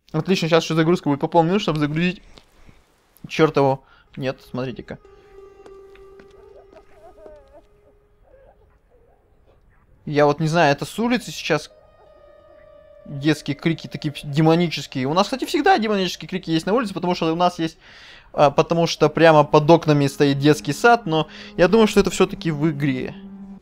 Отлично, сейчас еще загрузка будет по полминуты, чтобы загрузить чертову. Нет, смотрите-ка. Я вот не знаю, это с улицы сейчас детские крики такие демонические. У нас, кстати, всегда демонические крики есть на улице, потому что у нас есть... потому что прямо под окнами стоит детский сад, но я думаю, что это все-таки в игре.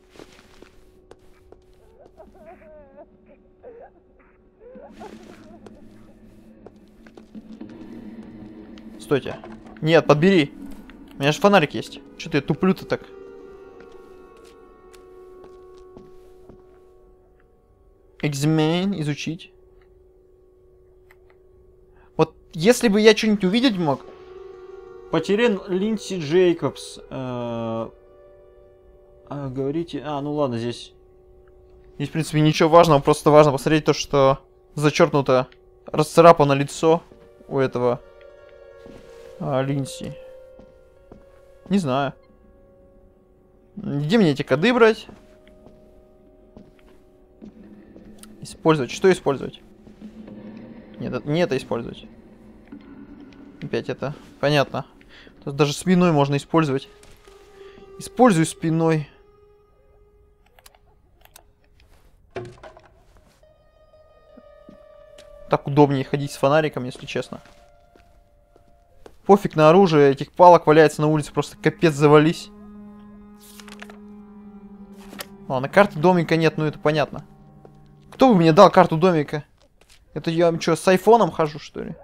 Стойте. Нет, подбери. У меня же фонарик есть. Что ты туплю-то так? Examine, изучить. Вот если бы я что-нибудь увидеть мог... Потерян Линдси Джейкобс. Говорите... ну ладно, здесь... Здесь, в принципе, ничего важного. Просто важно посмотреть то, что зачеркнуто, расцарапано лицо у этого Линдси. Не знаю. Где мне эти коды брать? Использовать. Что использовать? Нет, не это использовать. Опять это. Понятно. Тут даже спиной можно использовать. Используй спиной. Так удобнее ходить с фонариком, если честно. Пофиг на оружие, этих палок валяется на улице, просто капец завались. Ладно, карты домика нет, ну это понятно. Кто бы мне дал карту домика? Это я что, с айфоном хожу, что ли?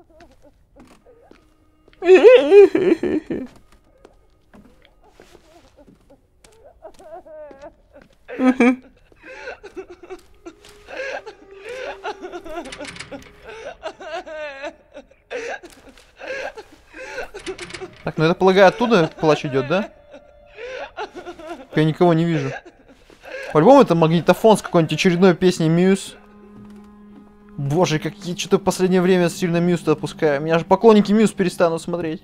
Так, ну это, полагаю, оттуда плач идет, да? Я никого не вижу. По-любому это магнитофон с какой-нибудь очередной песней Мьюз. Боже, как я что-то в последнее время сильно Мьюз-то отпускаю. Меня же поклонники Мьюз перестанут смотреть.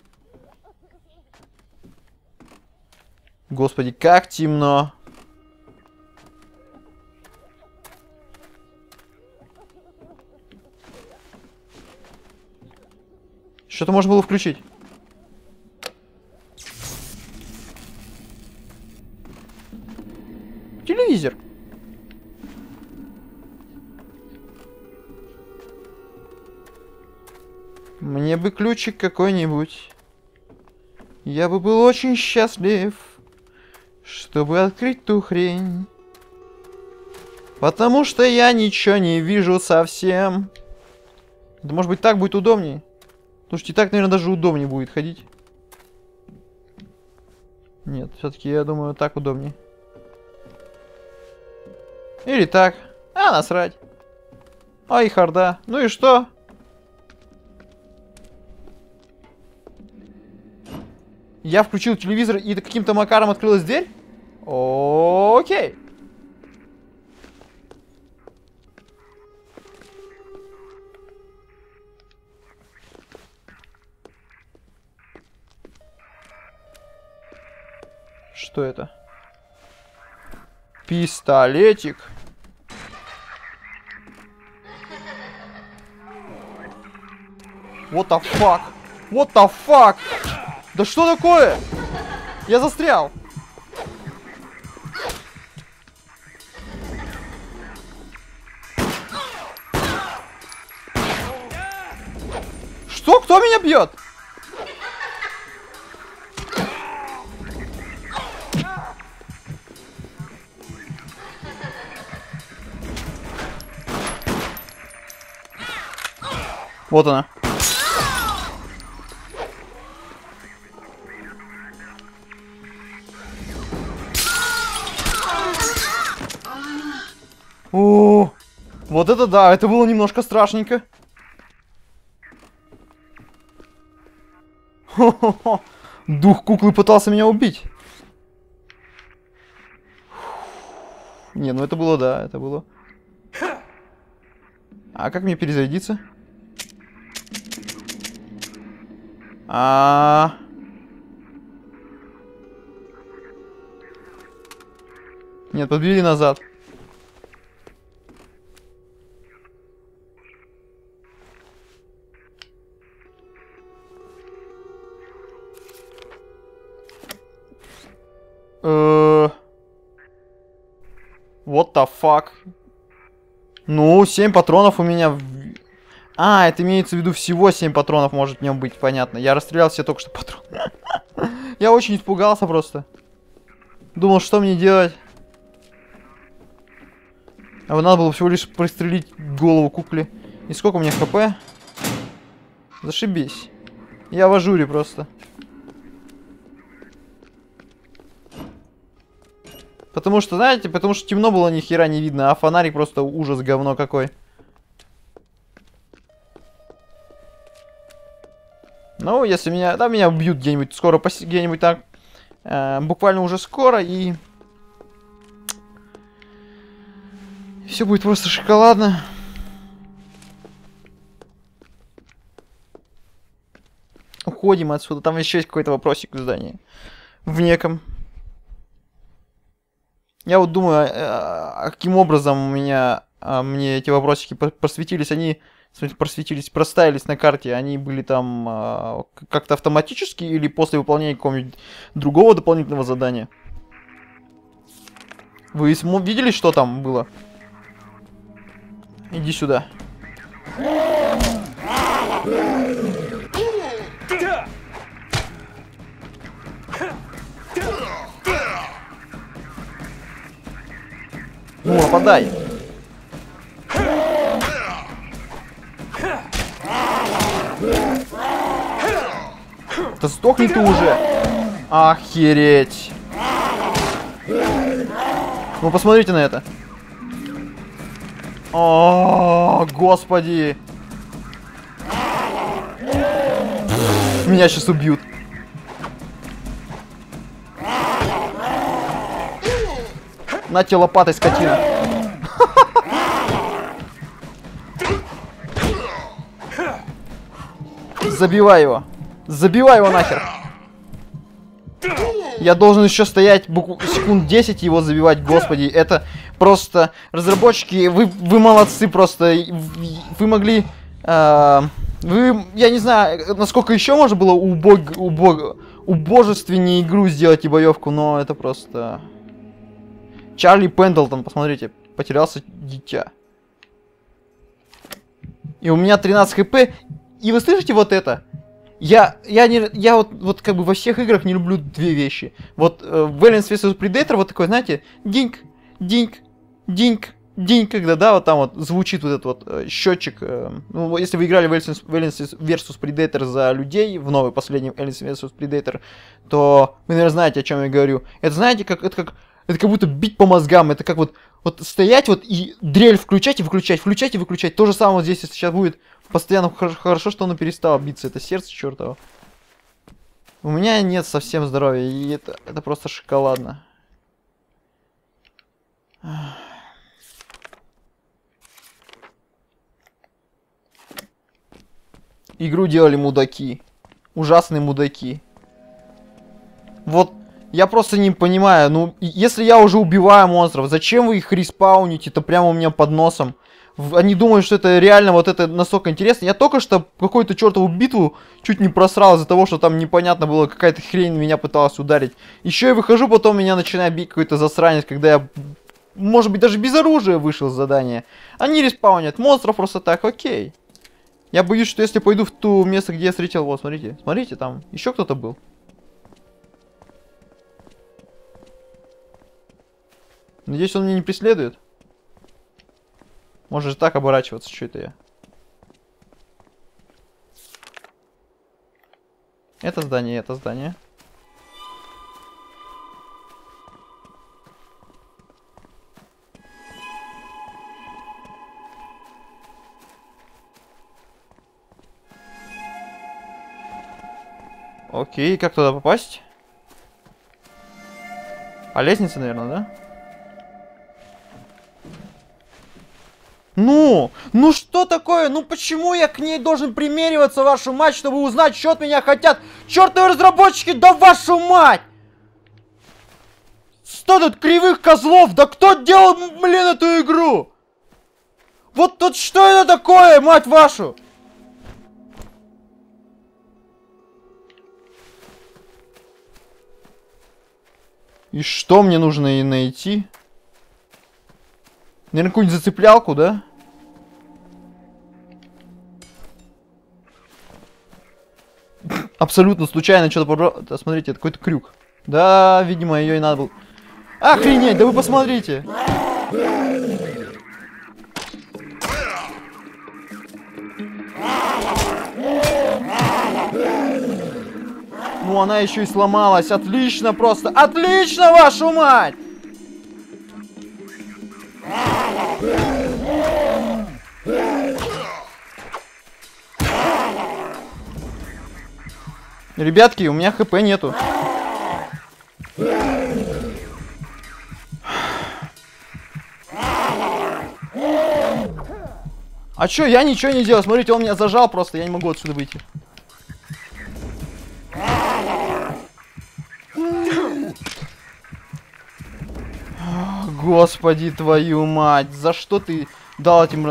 Господи, как темно. Что-то можно было включить. Телевизор. Мне бы ключик какой-нибудь. Я бы был очень счастлив, чтобы открыть ту хрень. Потому что я ничего не вижу совсем. Да, может быть, так будет удобнее. Слушайте, так, наверное, даже удобнее будет ходить. Нет, все-таки я думаю, так удобнее. Или так. Насрать. Ай, харда. Ну и что? Я включил телевизор, и каким-то макаром открылась дверь? Окей. Что это? Пистолетик. What the fuck? What the fuck? Да что такое? Я застрял. Что? Кто меня бьет? Вот она. О, вот это да, это было немножко страшненько. Хо-хо-хо. Дух куклы пытался меня убить. Не, ну это было, да, это было. А как мне перезарядиться? Нет, подбили назад. What the fuck? Ну, 7 патронов у меня... А, это имеется в виду всего 7 патронов может в нем быть, понятно. Я расстрелял все только что патроны. Я очень испугался просто. Думал, что мне делать. А вот надо было всего лишь прострелить голову кукле. И сколько у меня хп? Зашибись. Я в ажуре просто. Потому что, знаете, потому что темно было, ни хера не видно, а фонарик просто ужас, говно какой. Ну, если меня... Да, меня убьют где-нибудь скоро, где-нибудь так. Буквально уже скоро, и... Все будет просто шоколадно. Уходим отсюда. Там еще есть какой-то вопросик в здании. В неком. Я вот думаю, каким образом у меня мне эти вопросики просветились. Они просветились, проставились на карте. Они были там как-то автоматически или после выполнения какого-нибудь другого дополнительного задания. Вы видели, что там было? Иди сюда. Ну, нападай. Да сдохни ты уже. Охереть. Ну, посмотрите на это. О, господи. Меня сейчас убьют. На тебе лопатой, скотина. Забивай его. Забивай его нахер. Я должен еще стоять секунд 10 и его забивать, господи. Это просто... Разработчики, вы молодцы просто. Вы могли... я не знаю, насколько еще можно было убожественнее игру сделать и боевку, но это просто... Чарли Пендлтон, посмотрите, потерялся дитя. И у меня 13 хп. И вы слышите вот это? Я вот как бы во всех играх не люблю две вещи. Вот в Aliens vs Predator вот такой, знаете, динк, динк, динк, динк, когда, да, вот там вот звучит вот этот вот счетчик. Ну, если вы играли в Aliens vs Predator за людей, в новый последний Aliens vs Predator, то вы, наверное, знаете, о чем я говорю. Это, знаете, это как будто бить по мозгам, это как вот стоять вот и дрель включать и выключать, включать и выключать. То же самое вот здесь, если сейчас будет постоянно. Хорошо, что оно перестало биться, это сердце чертово. У меня нет совсем здоровья, и это просто шоколадно. Игру делали мудаки. Ужасные мудаки. Вот. Я просто не понимаю, ну, если я уже убиваю монстров, зачем вы их респауните-то прямо у меня под носом? Они думают, что это реально вот это настолько интересно. Я только что какую-то чертову битву чуть не просрал из-за того, что там непонятно было, какая-то хрень меня пыталась ударить. Еще я выхожу, потом меня начинает бить какой-то засранец, когда я, может быть, даже без оружия вышел с задания. Они респаунят монстров просто так, окей. Я боюсь, что если пойду в то место, где я встретил, вот, смотрите, смотрите, там еще кто-то был. Надеюсь, он меня не преследует. Может же так оборачиваться, что это я. Это здание, это здание. Окей, как туда попасть? По лестнице, наверное, да? Ну что такое? Ну почему я к ней должен примериваться, вашу мать, чтобы узнать, что от меня хотят? Чёртовы разработчики, да вашу мать! 100 тут кривых козлов, да кто делал, блин, эту игру? Вот тут что это такое, мать вашу? И что мне нужно и найти? Наверное, какую-нибудь зацеплялку, да? Абсолютно случайно что-то побрал. Да, смотрите, это какой-то крюк. Да, видимо, ее и надо было. Охренеть, да вы посмотрите. Ну, она еще и сломалась. Отлично просто. Отлично, вашу мать! Ребятки, у меня хп нету. А чё, я ничего не делал. Смотрите, он меня зажал просто. Я не могу отсюда выйти. Господи, твою мать. За что ты дал этим...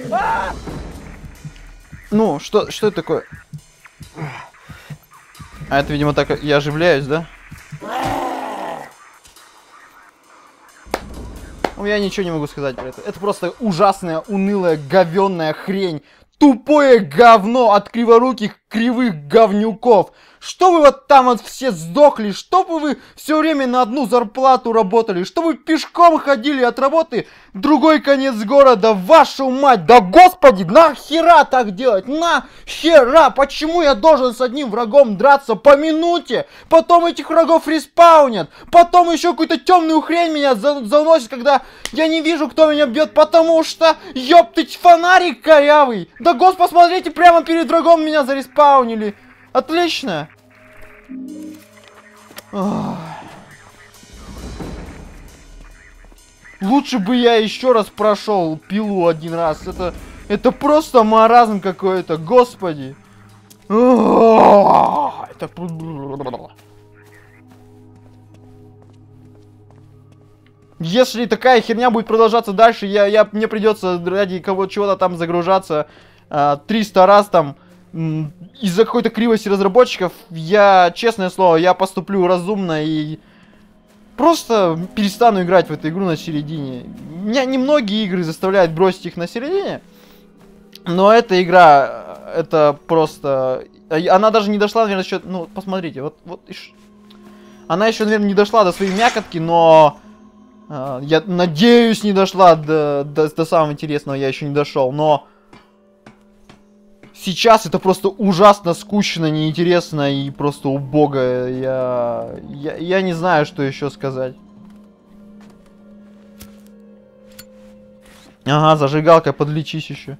Ну, что это такое? А это, видимо, так я оживляюсь, да? Ну, я ничего не могу сказать про это. Это просто ужасная, унылая, говенная хрень. Тупое говно от криворуких, кривых говнюков. Что вы вот там вот все сдохли? Чтобы вы все время на одну зарплату работали? Чтобы вы пешком ходили от работы в другой конец города? Вашу мать! Да господи, нахера так делать? Нахера? Почему я должен с одним врагом драться по минуте? Потом этих врагов респаунят. Потом еще какую-то темную хрень меня заносит, когда я не вижу, кто меня бьет. Потому что, ёптыть, фонарик корявый. Да господи, посмотрите, прямо перед врагом меня зареспаунили. Отлично! Лучше бы я еще раз прошел пилу один раз. Это просто маразм какой-то, господи. Это... Если такая херня будет продолжаться дальше, мне придется ради чего-то там загружаться 300 раз там. Из-за какой-то кривости разработчиков, честное слово, я поступлю разумно и просто перестану играть в эту игру на середине. Меня немногие игры заставляют бросить их на середине, но эта игра, это просто... Она даже не дошла, наверное, еще... Ну, посмотрите, вот она еще, наверное, не дошла до своей мякотки, но... я надеюсь, не дошла до самого интересного, я еще не дошел, но... Сейчас это просто ужасно скучно, неинтересно и просто убого. Я не знаю, что еще сказать. Ага, зажигалкой подлечись еще.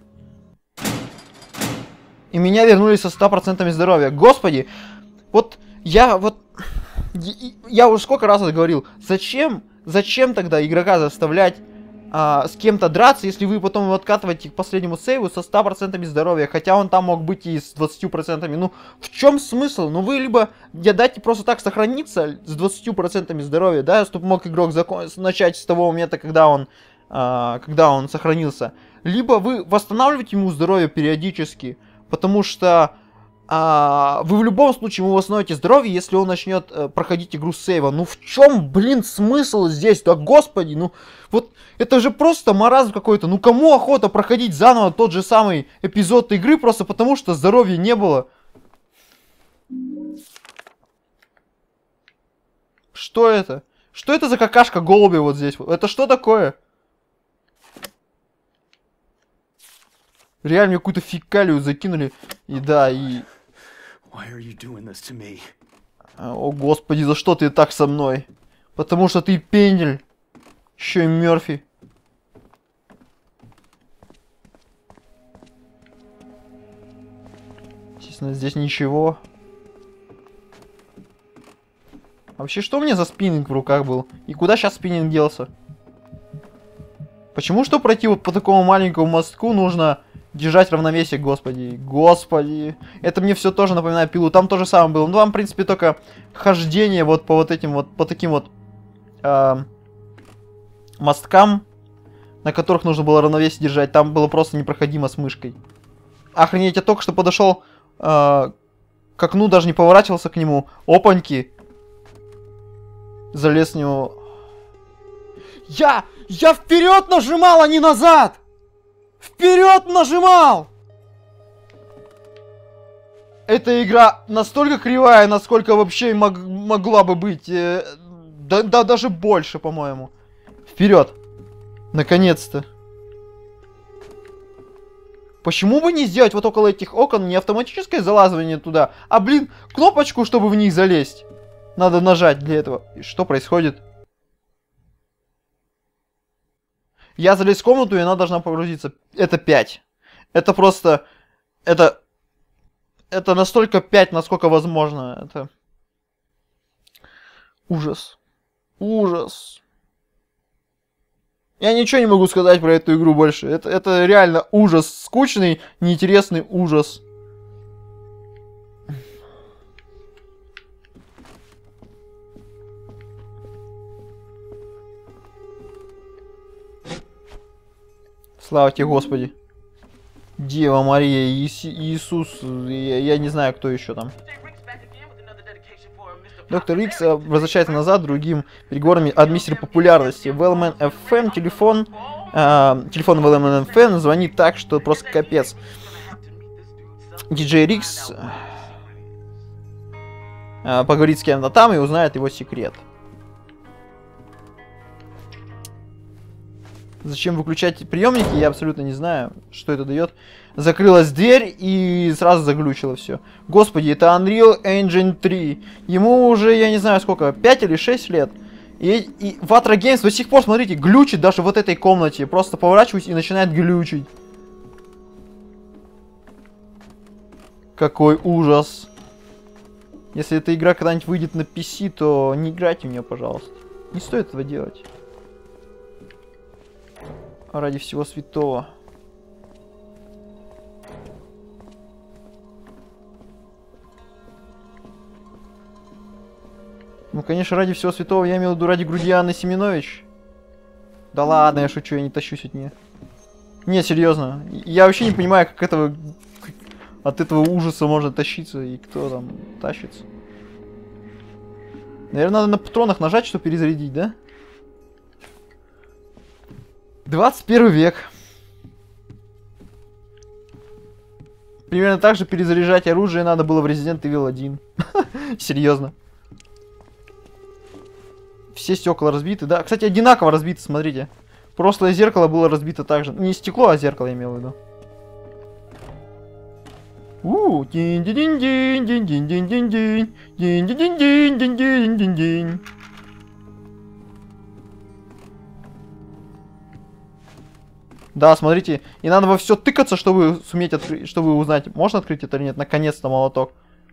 И меня вернули со 100% здоровья. Господи, я уже сколько раз это говорил. Зачем тогда игрока заставлять с кем-то драться, если вы потом его откатываете к последнему сейву со 100% здоровья, хотя он там мог быть и с 20%. Ну, в чем смысл? Ну, вы либо дайте просто так сохраниться с 20% здоровья, да, чтобы мог игрок начать с того момента, когда он сохранился. Либо вы восстанавливаете ему здоровье периодически, потому что вы в любом случае ему восстановите здоровье, если он начнет проходить игру с сейва. Ну в чем, блин, смысл здесь? Да господи, ну вот это же просто маразм какой-то. Ну кому охота проходить заново тот же самый эпизод игры просто потому, что здоровья не было? Что это? Что это за какашка голубя вот здесь? Это что такое? Реально мне какую-то фекалию закинули. И да, и... О господи, за что ты так со мной? Потому что ты пендель. Еще и Мерфи. Естественно, здесь ничего. Вообще, что у меня за спиннинг в руках был? И куда сейчас спиннинг делся? Почему, что пройти вот по такому маленькому мостку, нужно держать равновесие, господи. Господи. Это мне все тоже напоминает пилу. Там то же самое было. Ну, там, в принципе, только хождение вот по вот этим вот, по таким вот мосткам, на которых нужно было равновесие держать. Там было просто непроходимо с мышкой. Охренеть, я только что подошел к окну, даже не поворачивался к нему. Опаньки. залез в него. Я вперед нажимал, а не назад! Вперед нажимал! Эта игра настолько кривая, насколько вообще могла бы быть. Да, даже больше, по-моему. Вперед! Наконец-то. Почему бы не сделать вот около этих окон не автоматическое залазывание туда, а, блин, кнопочку, чтобы в них залезть? Надо нажать для этого. И что происходит? Я залез в комнату, и она должна погрузиться. Это 5. Это просто... Это настолько 5, насколько возможно. Это... Ужас. Ужас. Я ничего не могу сказать про эту игру больше. Это реально ужас. Скучный, неинтересный ужас. Слава тебе, Господи. Дева Мария, Иисус, я не знаю, кто еще там. Доктор Икс возвращается назад другим переговорами от мистера популярности. Wellman FM, телефон Wellman FM звонит так, что просто капец. Диджей Рикс поговорит с кем-то там и узнает его секрет. Зачем выключать приемники, я абсолютно не знаю, что это дает. Закрылась дверь и сразу заглючило все. Господи, это Unreal Engine 3. Ему уже, я не знаю сколько, 5 или 6 лет. И Vatra Games до сих пор, смотрите, глючит даже вот этой комнате. Просто поворачиваюсь и начинает глючить. Какой ужас. Если эта игра когда-нибудь выйдет на PC, то не играйте в нее, пожалуйста. Не стоит этого делать. Ради всего святого. Ну, конечно, ради всего святого я имел в виду ради груди Анны Семенович. Да ладно, я шучу, я не тащусь от нее. Не, серьезно. Я вообще не понимаю, как от этого ужаса можно тащиться и кто там тащится. Наверное, надо на патронах нажать, чтобы перезарядить, да? 21 век. Примерно так же перезаряжать оружие надо было в Resident Evil 1. Серьезно. Все стекла разбиты, да? Кстати, одинаково разбиты, смотрите. Прошлое зеркало было разбито так же. Не стекло, а зеркало я имел в виду. Да, смотрите, и надо во все тыкаться, чтобы суметь открыть, чтобы узнать, можно открыть это или нет. Наконец-то молоток.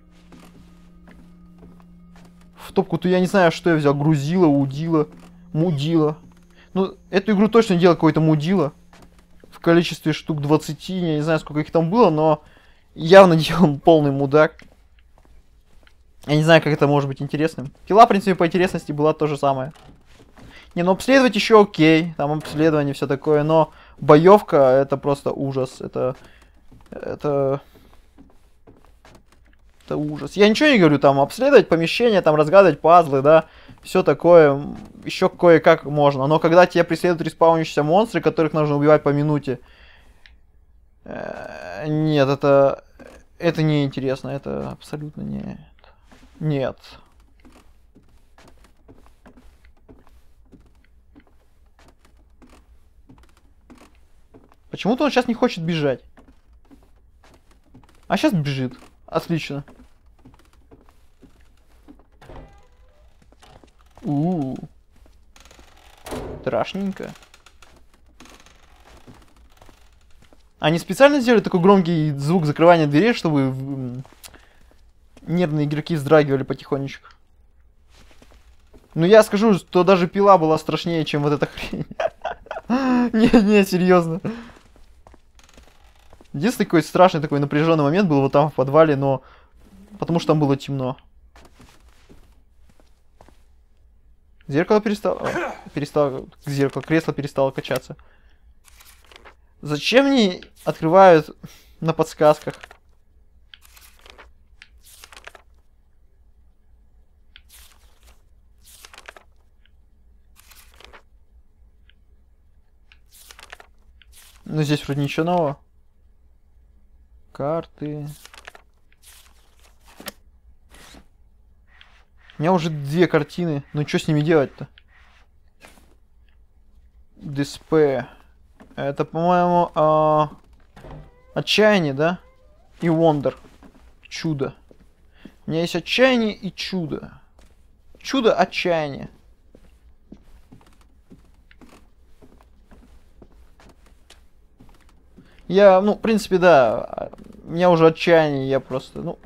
В топку-то я не знаю, что я взял. Грузило, удило, мудило. Ну, эту игру точно делал какой-то мудило. В количестве штук 20, я не знаю, сколько их там было, но явно делал полный мудак. Я не знаю, как это может быть интересным. Пила, в принципе, по интересности была то же самое. Не, ну обследовать еще окей. Там обследование, все такое, но боевка это просто ужас. Это ужас. Я ничего не говорю, там обследовать помещение, там разгадывать пазлы, да. Все такое. Еще кое-как можно. Но когда тебя преследуют респаунищиеся монстры, которых нужно убивать по минуте. Нет, это неинтересно. Это абсолютно нет. Нет. Почему-то он сейчас не хочет бежать. А сейчас бежит. Отлично. Страшненько. Они специально сделали такой громкий звук закрывания дверей, чтобы нервные игроки вздрагивали потихонечку. Ну я скажу, что даже пила была страшнее, чем вот эта хрень. Не, серьезно. Единственный такой страшный, такой напряженный момент был вот там в подвале, но потому что там было темно. Зеркало перестало, кресло перестало качаться. Зачем они открывают на подсказках? Ну, здесь вроде ничего нового. Карты. У меня уже 2 картины. Ну, что с ними делать-то? Дисп. Это, по-моему, отчаяние, да? И Wonder. Чудо. У меня есть отчаяние и чудо. Чудо отчаяние. Я, ну, в принципе, да. У меня уже отчаяние, я просто, ну...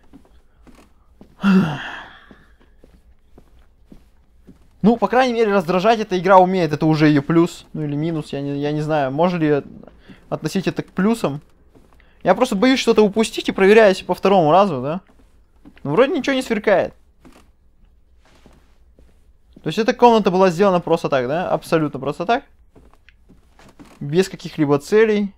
Ну, по крайней мере, раздражать эта игра умеет. Это уже ее плюс. Ну, или минус, я не знаю. Можно ли относить это к плюсам? Я просто боюсь что-то упустить и проверяюсь по 2-му разу, да? Ну, вроде ничего не сверкает. То есть эта комната была сделана просто так, да? Абсолютно просто так. Без каких-либо целей.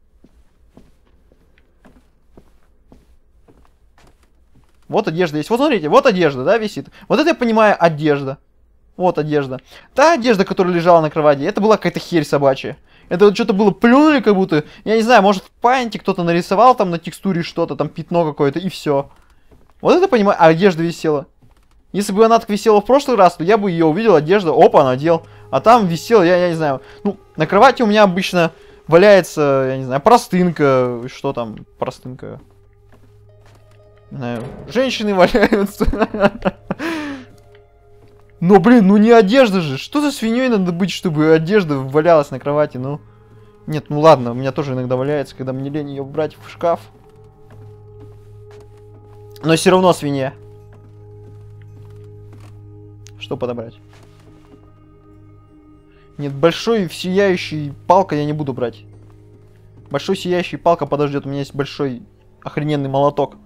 Вот одежда есть. Вот смотрите, вот одежда, да, висит. Вот это я понимаю, одежда. Вот одежда. Та одежда, которая лежала на кровати, это была какая-то херь собачья. Это вот что-то было плюнули как будто. Я не знаю, может в паинте кто-то нарисовал там на текстуре что-то, там пятно какое-то и все. Вот это понимаю, а одежда висела. Если бы она так висела в прошлый раз, то я бы ее увидел, одежда, опа, надел. А там висела, я не знаю. Ну, на кровати у меня обычно валяется, я не знаю, простынка. Что там, простынка? Не знаю, женщины валяются. Но, блин, ну не одежда же. Что за свиньей надо быть, чтобы одежда валялась на кровати, ну? Нет, ну ладно, у меня тоже иногда валяется, когда мне лень ее брать в шкаф. Но все равно свинья. Что подобрать? Нет, большой сияющий палка я не буду брать. Большой сияющий палка подождет, у меня есть большой охрененный молоток.